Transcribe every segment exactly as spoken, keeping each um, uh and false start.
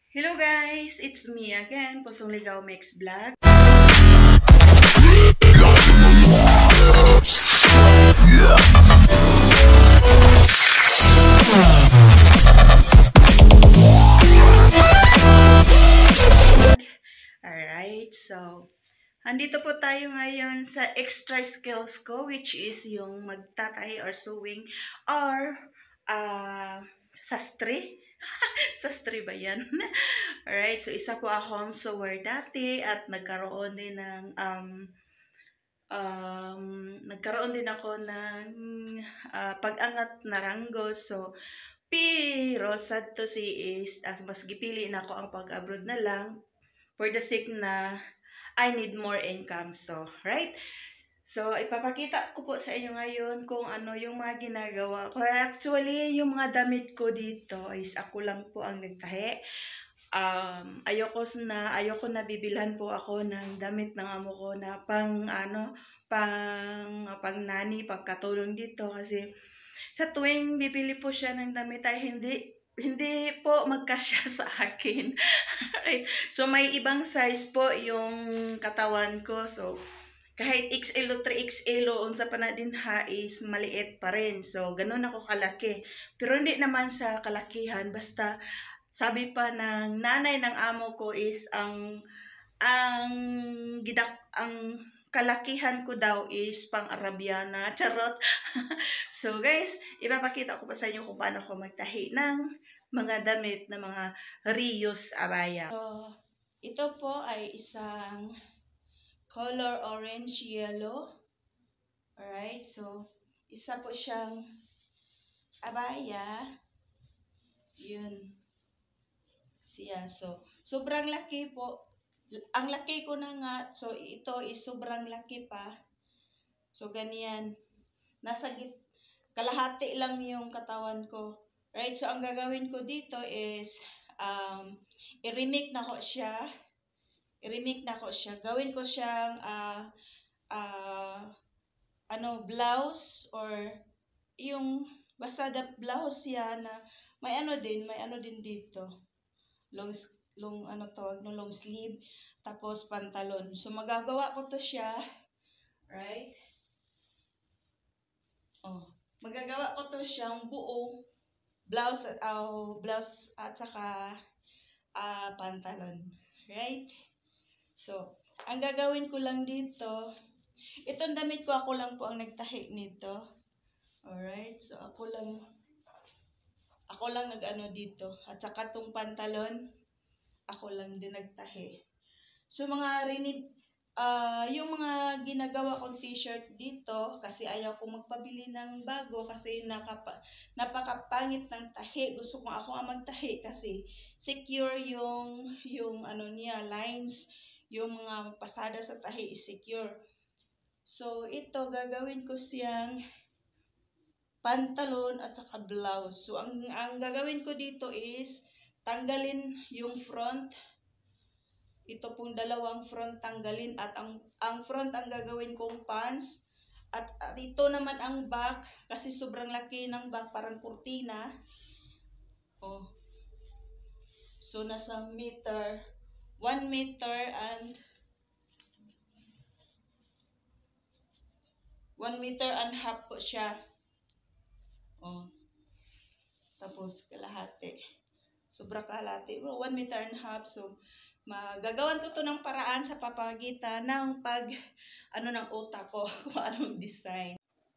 Hello guys! It's me again, Pusong Ligaw Mix Vlog. Alright, so andito po tayo ngayon sa extra skills ko, which is yung magtatay or sewing or uh, sastre. Sastre ba yan? Alright, so isa po akong sewer dati at nagkaroon din ng um, um, nagkaroon din ako ng uh, pag-angat na ranggo. So, pero sad to see is as mas gipili na ako ang pag-abroad na lang for the sake na I need more income. So, right? So, ipapakita ko po sa inyo ngayon kung ano yung mga ginagawa ko. Actually, yung mga damit ko dito is ako lang po ang nagtahi. Um, ayoko na, ayoko na bibilhan po ako ng damit ng amo ko na pang, ano, pang, pang nani, pang katulong dito. Kasi, sa tuwing bibili po siya ng damit ay hindi, hindi po magkasya sa akin. So, may ibang size po yung katawan ko. So, kahit X L o three X L o unsa pa na din ha is maliit pa rin. So, ganun ako kalaki. Pero hindi naman sa kalakihan. Basta, sabi pa ng nanay ng amo ko is ang ang gidak ang kalakihan ko daw is pang Arabiana. Charot. So, guys, ipapakita ko pa sa inyo kung paano ko magtahi ng mga damit na mga reuse abaya. So, ito po ay isang color orange yellow. Alright, so isa po siyang abaya. Yun. Siya. So, sobrang laki po. Ang laki ko na nga. So, ito is sobrang laki pa. So, ganyan. Nasa git kalahati lang yung katawan ko. Right? So, ang gagawin ko dito is um, i-remake na ko siya. I-remake na ko siya. Gawin ko siyang uh, uh, ano, blouse or yung basta the blouse yan na may ano din, may ano din dito. Long, long ano tawag no, long sleeve. Tapos pantalon. So, magagawa ko to siya. Right? Oh. Magagawa ko to siyang buo blouse at uh, blouse at saka uh, pantalon. Right? So, ang gagawin ko lang dito, itong damit ko, ako lang po ang nagtahi nito. Alright, so ako lang, ako lang nag-ano dito. At saka itong pantalon, ako lang din nagtahi. So, mga rinib, uh, yung mga ginagawa kong t-shirt dito, kasi ayaw ko magpabili ng bago, kasi nakapa, napakapangit ng tahi. Gusto ko ako ang magtahi kasi secure yung, yung ano niya, lines, yung mga pasada sa tahi is secure. So, ito, gagawin ko siyang pantalon at saka blouse. So, ang, ang gagawin ko dito is tanggalin yung front. Ito pong dalawang front tanggalin at ang, ang front ang gagawin kong pants. At, at ito naman ang back kasi sobrang laki ng back, parang kurtina. Oh. So, nasa meter. one meter and one meter and half po siya. Oh. Tapos kalahati. Sobra kalahati. Oh, one meter and half. So, magagawan ko to ng paraan sa papagitan ng pag, ano ng utak ko, kung anong design.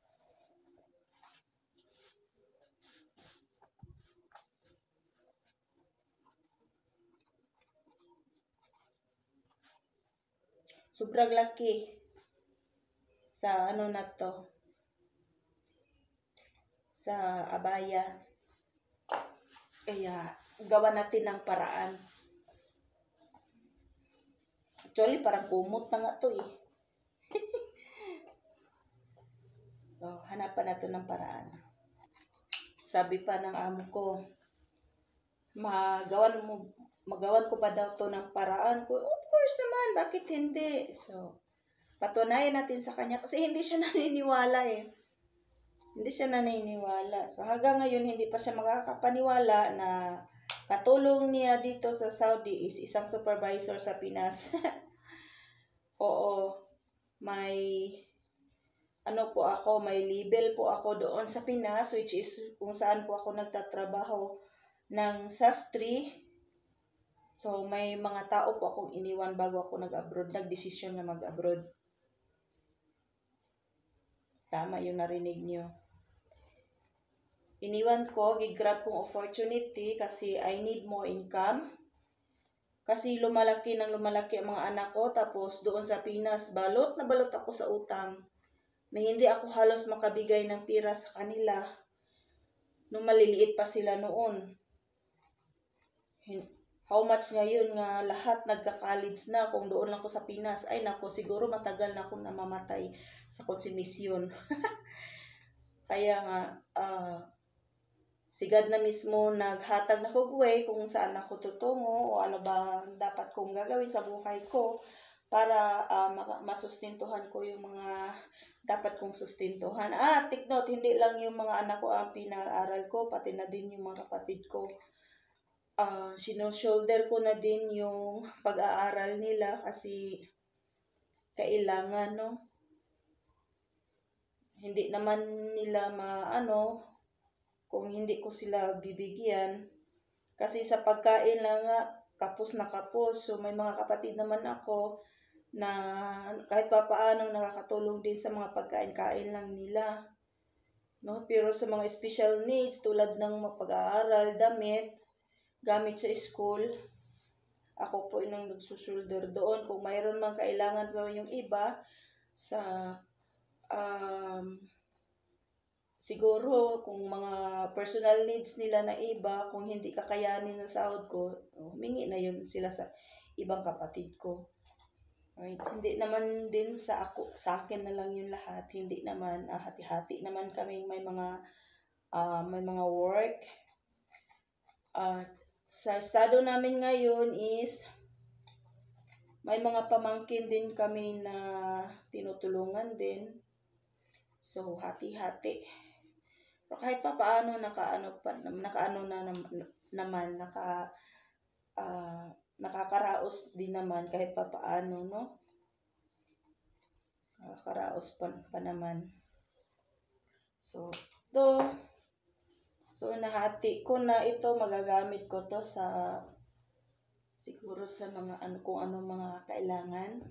Sobrang laki sa ano na to, sa abaya. Kaya gawa natin ng paraan. Actually parang kumot na nga to eh. So, hanapan natin ng paraan. Sabi pa ng amo ko, magawan mo magawan ko pa daw to ng paraan ko. Of course naman, bakit hindi? So, patunayan natin sa kanya kasi hindi siya naniniwala eh. Hindi siya naniniwala. So, hanggang ngayon, hindi pa siya makakapaniwala na katulong niya dito sa Saudi is isang supervisor sa Pinas. Oo, may ano po ako, may label po ako doon sa Pinas, which is kung saan po ako nagtatrabaho ng sastri. So, may mga tao po akong iniwan bago ako nag-abroad, nagdesisyon na mag-abroad. Tama yung narinig nyo. Iniwan ko, gigrab kong opportunity kasi I need more income. Kasi lumalaki ng lumalaki ang mga anak ko, tapos doon sa Pinas, balot na balot ako sa utang. Na hindi ako halos makabigay ng pira sa kanila nung maliliit pa sila noon. How much ngayon nga lahat nagka-college na kung doon lang ko sa Pinas, ay nako, siguro matagal na akong namamatay sa konsumisyon. Kaya nga, uh, sigad na mismo naghatag na ko way kung saan ako tutungo o ano ba dapat kong gagawin sa buhay ko para uh, masustintuhan ko yung mga dapat kong sustintuhan. Ah, take note, hindi lang yung mga anak ko ang pinag-aral ko, pati na din yung mga kapatid ko. Uh, sino-shoulder ko na din yung pag-aaral nila kasi kailangan, no? Hindi naman nila maano kung hindi ko sila bibigyan. Kasi sa pagkain lang nga, kapos na kapos. So, may mga kapatid naman ako na kahit pa paano nakakatulong din sa mga pagkain-kain lang nila. No? Pero sa mga special needs tulad ng pag-aaral, damit, gamit sa school, ako po yung nagsusulder doon. Kung mayroon mang kailangan pa yung iba sa um, siguro kung mga personal needs nila na iba, kung hindi kakayanin ng sahod ko, humingi na yun sila sa ibang kapatid ko. Right? Hindi naman din sa ako, sa akin na lang yung lahat. Hindi naman, ah, hati-hati naman kami may mga uh, may mga work. Uh, sa estado namin ngayon is may mga pamangkin din kami na tinutulungan din. So, hati-hati. Pero kahit pa paano nakaano pa nakaano na naman naka uh, nakakaraos din naman kahit pa paano, no? Nakakaraos pa, pa naman. So, to so nahati ko na ito, magagamit ko to sa siguro sa mga ano kung ano mga kailangan.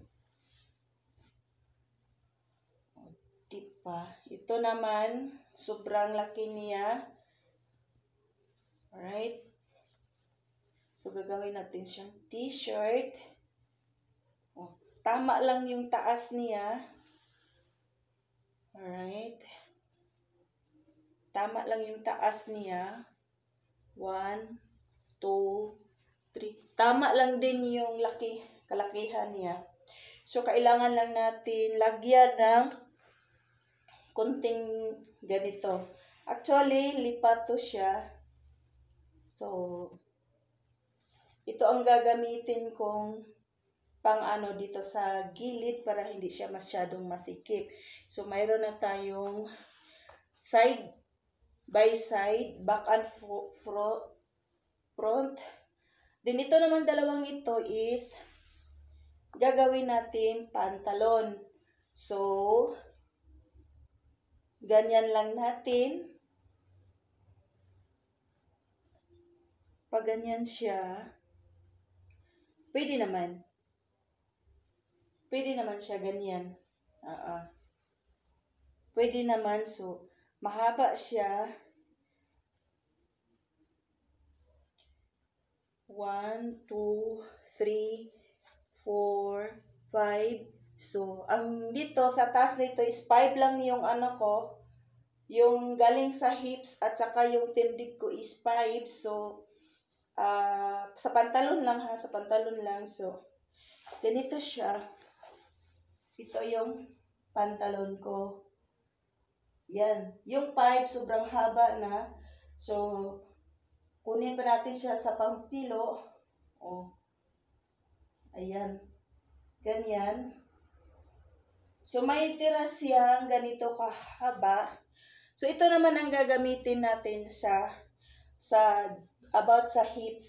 Diba? Ito naman, sobrang laki niya. Alright? So, gagawin natin siyang t-shirt. Oh, tama lang yung taas niya. Alright? Tama lang yung taas niya. One, two, three. Tama lang din yung laki, kalakihan niya. So, kailangan lang natin lagyan ng kunting ganito. Actually, lipat to siya. So, ito ang gagamitin kong pang ano dito sa gilid para hindi siya masyadong masikip. So, mayroon na tayong side by side, back and front. front. Then, ito naman dalawang ito is gagawin natin pantalon. So, ganyan lang natin. Pag ganyan siya, pwede naman. Pwede naman siya ganyan. Uh-uh. Pwede naman. So, mahaba siya. One, two, three, four, five. So, ang dito, sa taas nito is five lang yung ano ko. Yung galing sa hips at saka yung tindig ko is five. So, uh, sa pantalon lang ha. Sa pantalon lang. So, ganito siya. Ito yung pantalon ko. Yan. Yung five, sobrang haba na. So, kunin pa natin siya sa pangpilo. Oh. Ayan. Ganyan. So, may tira siyang ganito kahaba. So, ito naman ang gagamitin natin sa, sa about sa hips.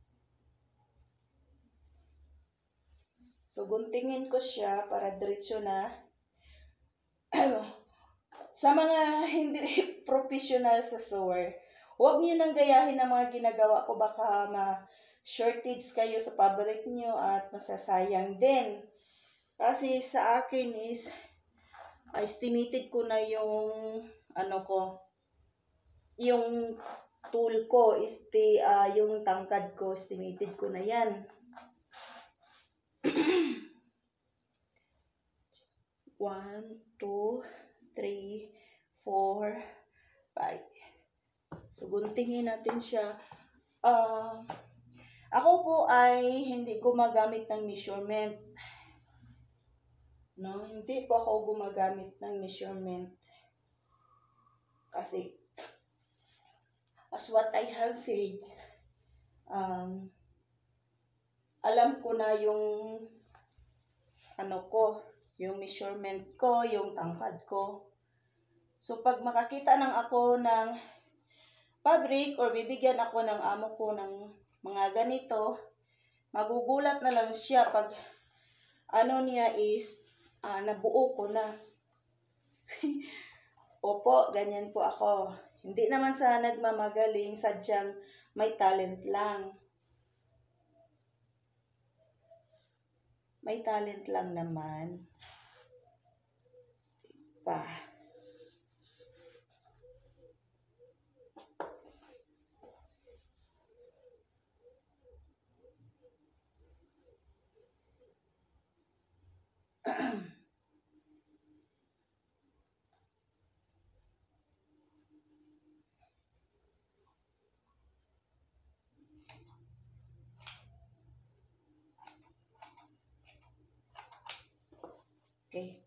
So, guntingin ko siya para diretso na. Sa mga hindi professional sa sewer, huwag niyo nang gayahin ang mga ginagawa ko. Baka ma-shortage kayo sa paborit niyo at masasayang din. Kasi sa akin is, estimated ko na yung, ano ko, yung tool ko, is the, uh, yung tangkad ko, estimated ko na yan. One, two, three, four, five. So, guntingin natin siya. Uh, ako po ay hindi gumagamit ng measurement. No, hindi po ako gumagamit ng measurement. Kasi, as what I have said, um, alam ko na yung ano ko, yung measurement ko, yung tangkad ko. So, pag makakita ng ako ng fabric or bibigyan ako ng amo ko ng mga ganito, magugulat na lang siya pag ano niya is uh, nabuo ko na. Opo, ganyan po ako. Hindi naman sa nagmamagaling, sadyang may talent lang. May talent lang naman. Pa. Okay.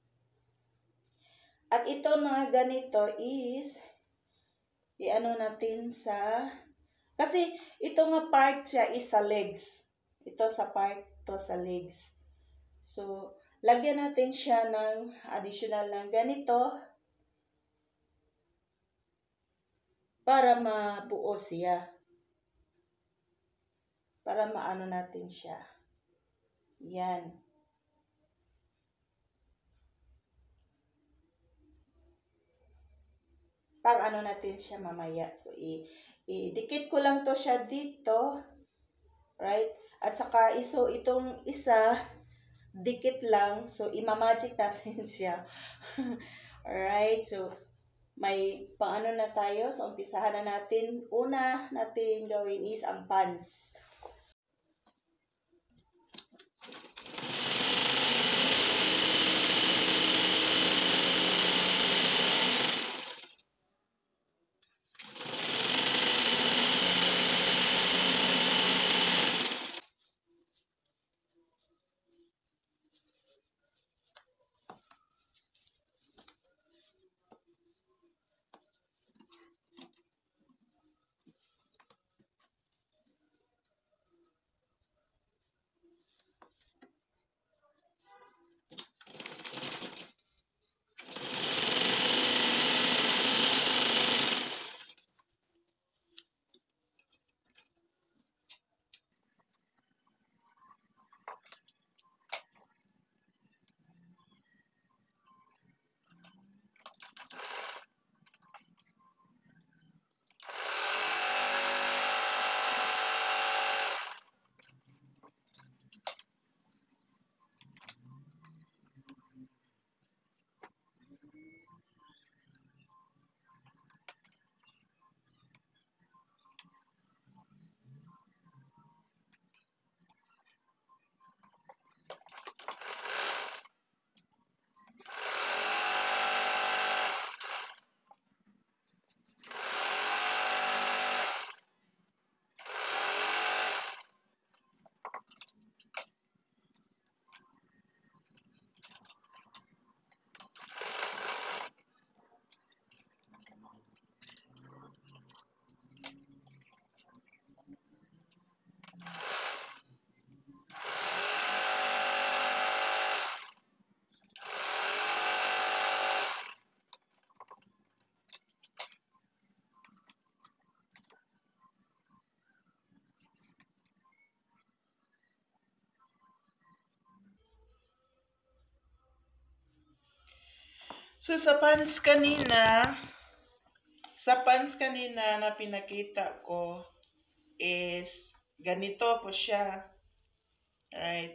At ito mga ganito is, i-ano natin sa, kasi ito nga part siya is sa legs. Ito sa part, ito sa legs. So, lagyan natin siya ng additional ng ganito para mabuo siya. Para maano natin siya. Yan. Pang ano natin siya mamaya. So, i- i-dikit ko lang to siya dito. Right? At saka, iso itong isa, dikit lang. So, imamagic natin siya. Alright? So, may paano na tayo. So, umpisahan na natin. Una natin gawin is ang pants. So, sa pants kanina, sa pants kanina na pinakita ko is ganito po siya. Right.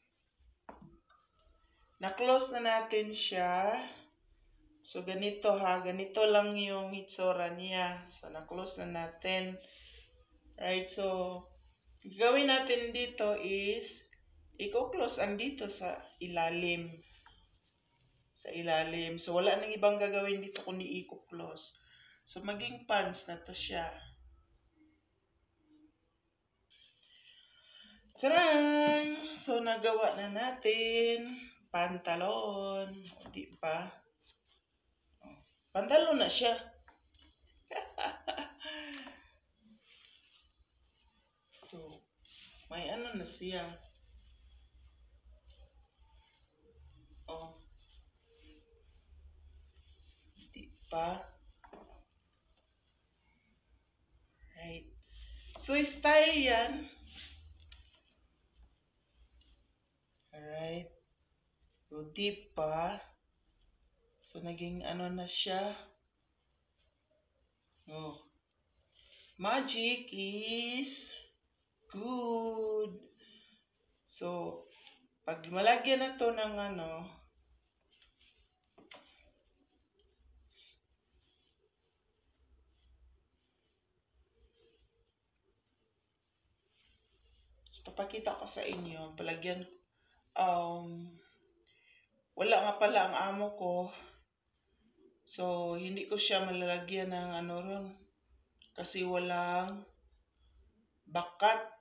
Na-close na natin siya. So, ganito ha. Ganito lang yung itsura niya. So, na-close na natin. Right. So, gawin natin dito is i-close ang dito sa ilalim. Sa ilalim. So, wala nang ibang gagawin dito kundi i-close. So, maging pants na to siya. Tarang! So, nagawa na natin. Pantalon. O, di ba? Pantalon na siya. So, may ano na siya. O. Di ba? Right. So, style yan. Alright. So, deep pa. So, naging ano na siya. Oh. Magic is good. So, pag malagyan na to ng ano, papakita ko sa inyo, palagyan, um, wala nga pala ang amo ko. So, hindi ko siya malalagyan ng ano ron. Kasi walang bakat.